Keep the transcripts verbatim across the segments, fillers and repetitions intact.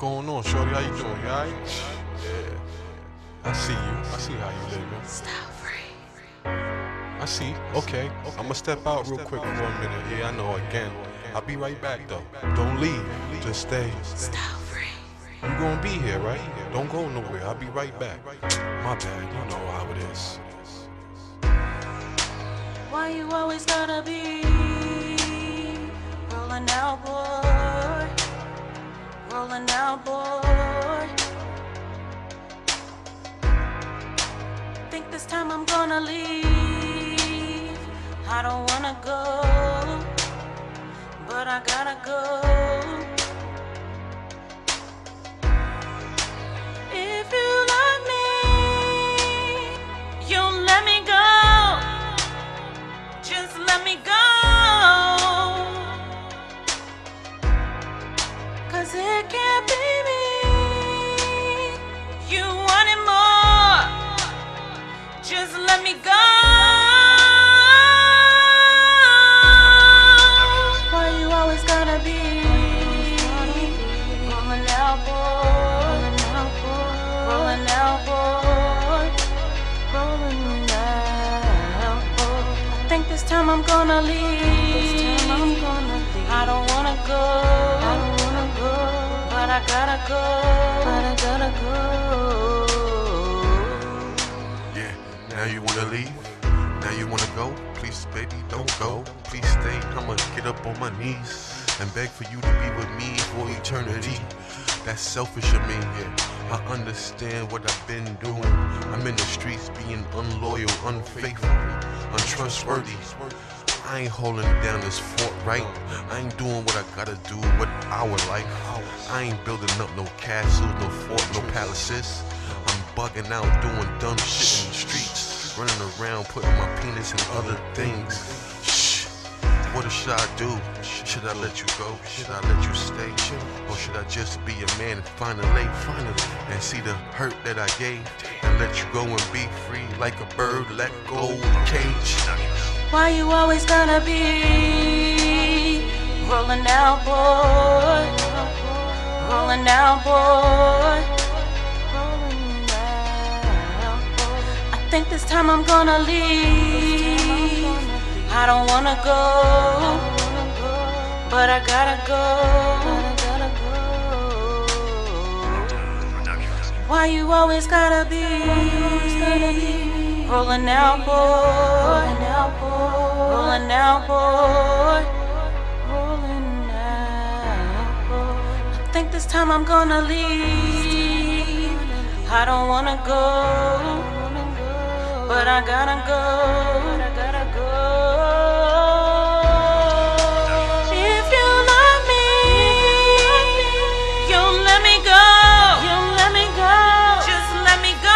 going on, shorty? How you doing? You alright? Yeah. I see you. I see how you living. Style free. I see. Okay. I'ma step out real quick for a minute. Yeah, I know again. I'll be right back though. Don't leave. Just stay. Style free. You gonna be here, right? Don't go nowhere. I'll be right back. My bad. You know how it is. Why you always gotta be rolling out, boy? Rolling out, boy. Think this time I'm gonna leave. I don't wanna go, but I gotta go. If you love me, you'll let me go. Just let me go, 'cause it can't be me. You wanted more. Just let me go. Why you always gotta be rolling out, boy? Rolling out, boy. Rolling out, boy. I think this time I'm gonna leave. I don't wanna go. I don't wanna go. But I gotta go. But I gotta go. Yeah. Now you wanna leave? Now you wanna go? Please, baby, don't go. Please stay. I'ma get up on my knees and beg for you to be with me for eternity. That's selfish of me, yeah. I understand what I've been doing. I'm in the streets being unloyal, unfaithful, untrustworthy. I ain't holding down this fort right. I ain't doing what I gotta do with our life. I ain't building up no castles, no fort, no palaces. I'm bugging out, doing dumb shit in the streets, running around, putting my penis in other things. Shh. What should I do? Should I let you go? Should I let you stay? Or should I just be a man and finally, finally, and see the hurt that I gave and let you go and be free like a bird let go of the cage? Why you always gotta be rolling out, boy? Rolling out, boy. Rolling out, boy. I think this time I'm gonna leave. I don't wanna go, but I gotta go. Why you always gotta be rolling out, boy? Rolling out, boy. Rolling out, boy. I think this time I'm gonna leave. I don't wanna go, but I gotta go. If you love me, you'll let me go. You'll let me go. Just let me go.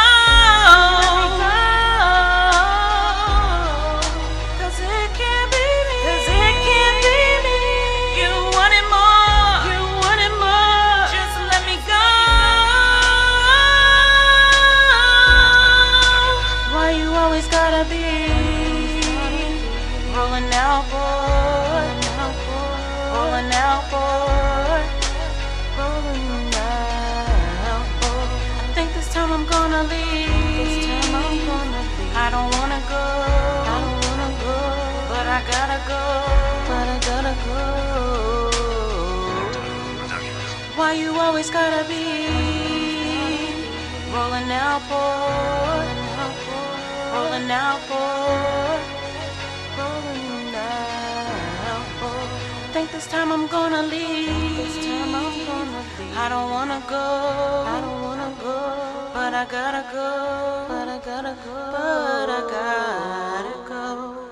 Gotta be rolling out, boy. Rolling out, boy. Rolling out, boy. I think this time I'm gonna leave. I don't wanna go. I don't wanna go. But I gotta go. But I gotta go. Why you always gotta be rolling out, boy? Rolling out, boy. Rolling out, boy. I think this time I'm gonna leave. This time I'm gonna leave. I don't wanna go. I don't wanna go. But I gotta go. But I gotta go. But I gotta go.